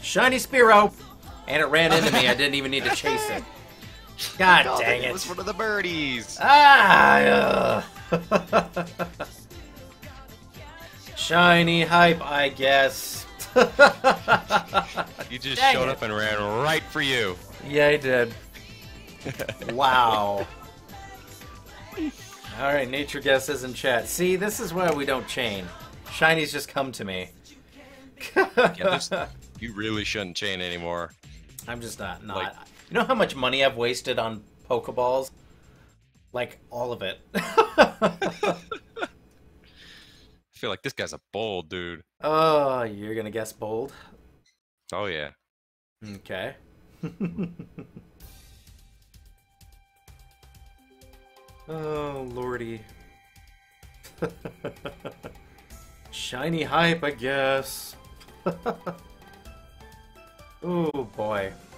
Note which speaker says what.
Speaker 1: Shiny Spearow! And it ran into me. I didn't even need to chase it. God
Speaker 2: Oh,
Speaker 1: dang
Speaker 2: it
Speaker 1: it.
Speaker 2: was one of the birdies.
Speaker 1: Ah! Shiny hype, I guess.
Speaker 2: You just
Speaker 1: Dang
Speaker 2: showed
Speaker 1: it.
Speaker 2: up and ran right for you.
Speaker 1: Yeah, I did. Wow. Alright, nature guesses in chat. See, this is why we don't chain. Shinies just come to me.
Speaker 2: You really shouldn't chain anymore.
Speaker 1: I'm just not.
Speaker 2: Like-
Speaker 1: You know how much money I've wasted on Pokeballs? Like, all of it.
Speaker 2: I feel like this guy's a bold dude.
Speaker 1: Oh, you're gonna guess bold?
Speaker 2: Oh yeah.
Speaker 1: Okay. Oh, lordy. Shiny hype, I guess. Oh, boy.